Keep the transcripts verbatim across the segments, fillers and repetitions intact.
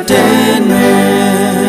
Entertainment.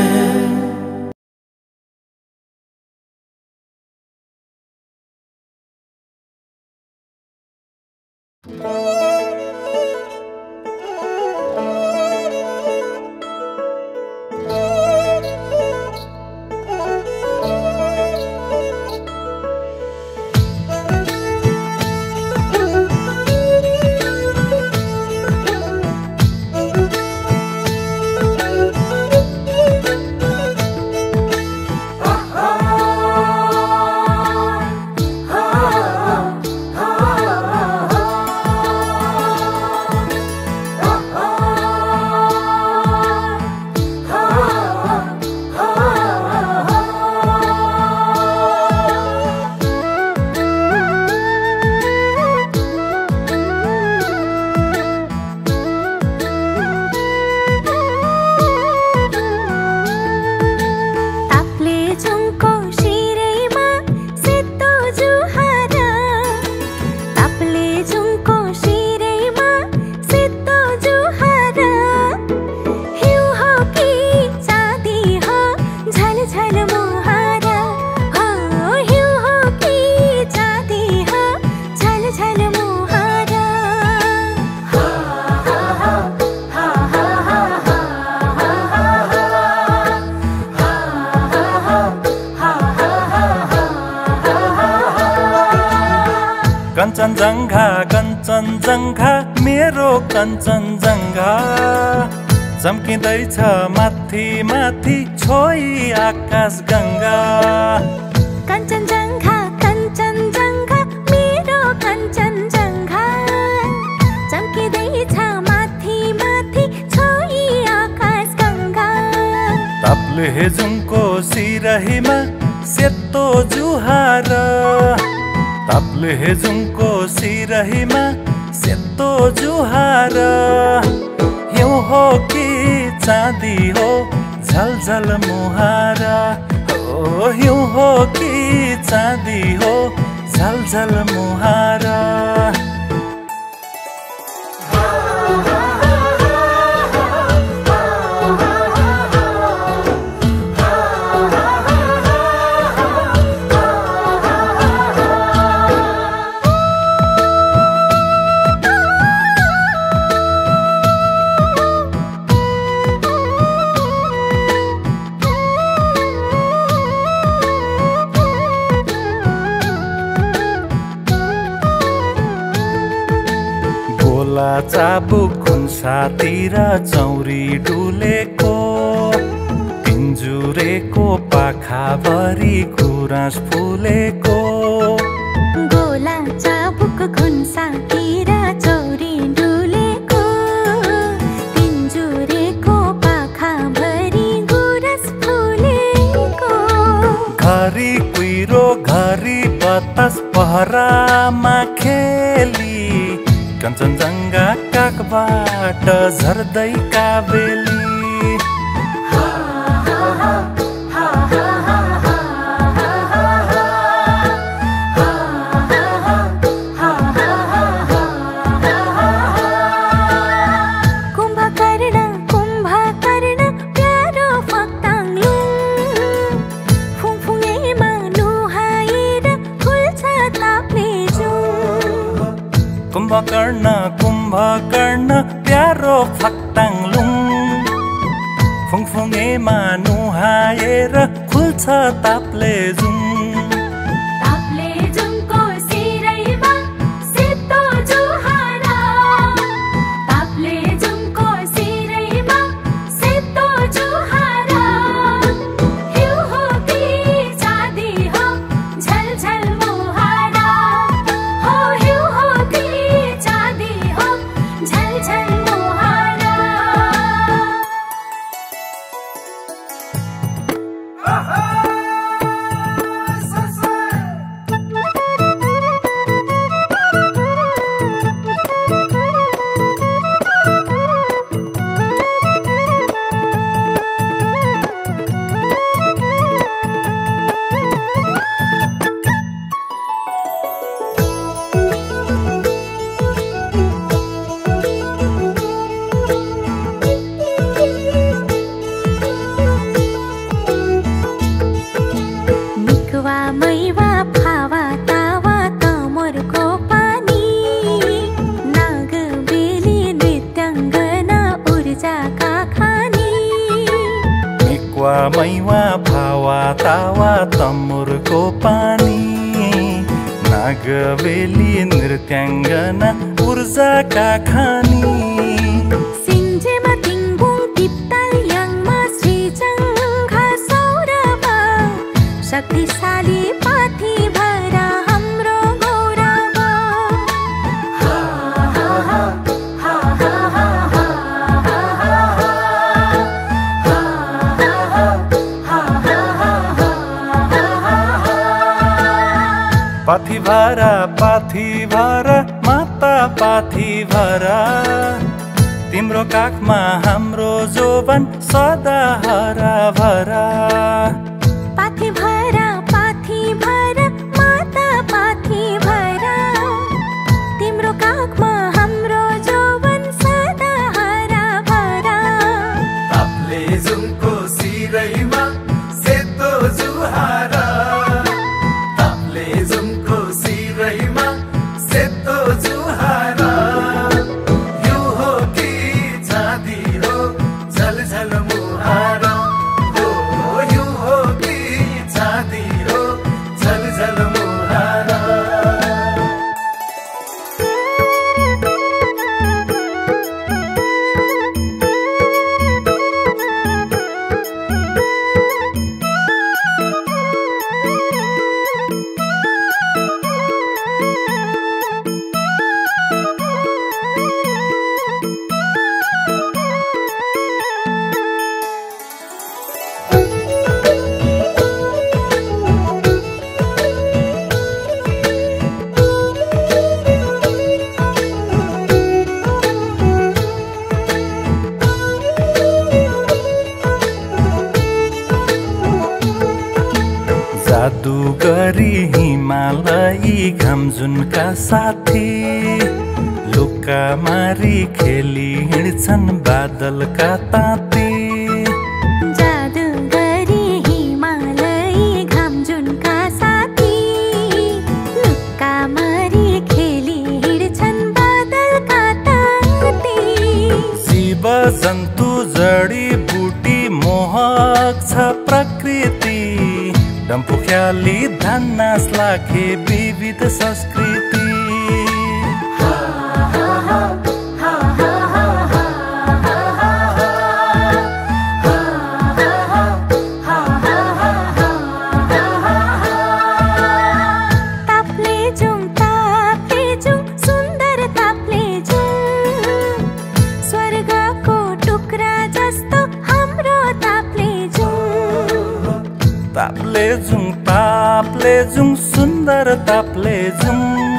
Kanchenjunga Kanchenjunga मेरो कञ्चनजङ्घा चम्किँदैछ माथि माथि छोई आकाश गङ्गा कञ्चनजङ्घा कञ्चनजङ्घा मेरो कञ्चनजङ्घा चम्किँदैछ माथि माथि छोई आकाश गङ्गा ताप्लेजुङको सिरहीमा सेतो जुहार ताप्लेजुङको सिरहीमा सेतो जुहार हिउँ हो कि चाँदी हो झलझल मुहार हो हिउँ हो कि चाँदी हो झलझल मुहार चाबुक खुन्सातिर चौरी डुलेको पिन्जुरेको पाखाभरि गुराँस फुलेको गोला चाबुक खुन्सातिर चौरी डुलेको पिन्जुरेको पाखाभरि गुराँस फुलेको घरि कुहिरो घरि बतास पहरामा खेली कञ्चनजङ्घा काखबाट झर्दै काबेली कुम्भकर्ण कुम्भकर्ण प्यारो फक्ताङलुङ फुङफुङेमा नुहाएर फुल्छ ताप्लेजुङ कुम्भकर्ण कुम्भकर्ण प्यारो फक्ताङलुङ फुङफुङेमा नुहाएर खुल्छ ताप्लेजुङ ताप्लेजुङको सिरैमा सेतो जुहार ताप्लेजुङको सिरैमा सेतो जुहार हिउँ हो कि चाँदी हो झलझल मुहार हो हिउँ हो कि चाँदी हो झलझल मुहार नेकवा मैवा फावा तावा तमरको पानी नागबेली नृत्याङ्गना ऊर्जाका खानी नेकवा मैवा फावा तावा तमुरको पानी नागबेली नृत्याङ्गना ऊर्जाका खानी सिन्जेमा तिङबुङ तिप्ताल याङमा श्रीजङ्घा सौरभा शक्तिशाली पाथी भरा हाम्रो गौरव पाथी भरा पाथी भरा माता पाथी भरा तिम्रो काखमा हाम्रो जोवन सदा हरा भरा पाथी भरा पाथी भरा माता पाथी भरा तिम्रो काखमा हाम्रो जोवन सदा हरा भरा ताप्ले जुङको सिरैमा सेतो जुहारा ताप्ले जुङको सिरैमा सेतो जुहारा यो हो कि चाँदी हो झलझल मुहारा हो यो हो कि चाँदी हो झलझल मुहारा जादुगरी हिमालयी घामजुनका साथी लुका मारी खेली हिँड्छन् बादलका ताती जादुगरी हिमालयी घामजुनका साथी लुक्का मारी खेली हिँड्छन् बादलका ताती जीव जन्तु जडीबुटी मोहक छ प्रकृति डम्फु ख्याली धान्नास लाखे विविध संस्कृति ताप्लेजुङ ताप्लेजुङ सुन्दर ताप्लेजुङ स्वर्गको टुक्रा जस्तो हाम्रो ताप्लेजुङ ताप्लेजुङ ताप्लेजुङ सुन्दर ताप्लेजुङ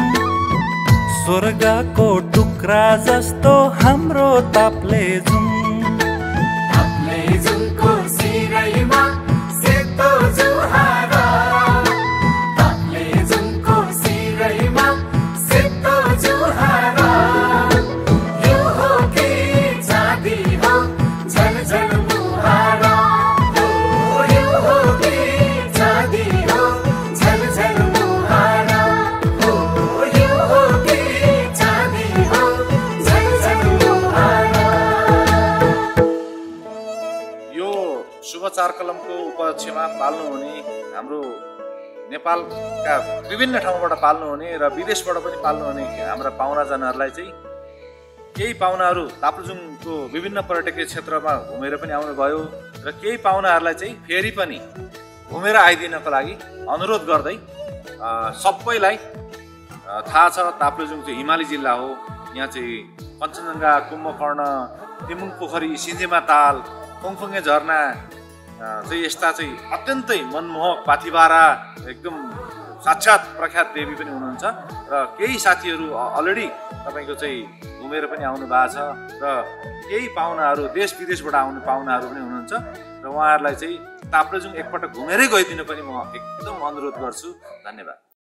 स्वर्गको टुक्रा जस्तो हाम्रो ताप्लेजुङ ताप्ले जुङको सिरैमा सेतो जुहारा ताप्ले जुङको सिरैमा सेतो जुहारा यो हो कि चाँदी हो झलझल मुहारा हो यो हो कि चाँदी हो झलझल मुहारा हो यो हो कि चाँदी हो झलझल मुहारा यो शुभ चारकलमको उपलक्ष्यमा पाल्नुहुने हाम्रो नेपालका विभिन्न ठाउँबाट पाल्नुहुने र विदेशबाट पनि पाल्नुहुने हाम्रा पाहुनाजनहरूलाई चाहिँ केही पाहुनाहरू ताप्लेजुङको विभिन्न पर्यटकीय क्षेत्रमा घुमेर पनि आउनुभयो र केही पाहुनाहरूलाई चाहिँ फेरि पनि घुमेर आइदिनको लागि अनुरोध गर्दै अ, सबैलाई अ, थाहा छ ताप्लेजुङ चाहिँ हिमाली जिल्ला हो। यहाँ चाहिँ कञ्चनजङ्घा, कुम्भकर्ण, तिमुङ पोखरी, सिन्जेमा ताल, खोङखोङ्गे झरना अ, चाहिँ यस्ता चाहिँ अत्यन्तै मनमोहक पाथिभारा एकदम साक्षात् प्रख्यात देवी पनि हुनुहुन्छ र केही साथीहरू अलरेडी तपाईँको चाहिँ घुमेर पनि आउनु भएको छ र केही पाहुनाहरू देश विदेशबाट आउने पाहुनाहरू पनि हुनुहुन्छ र उहाँहरूलाई चाहिँ ताप्लेजुङ एकपटक घुमेरै गइदिनु पनि म एकदम अनुरोध गर्छु। धन्यवाद।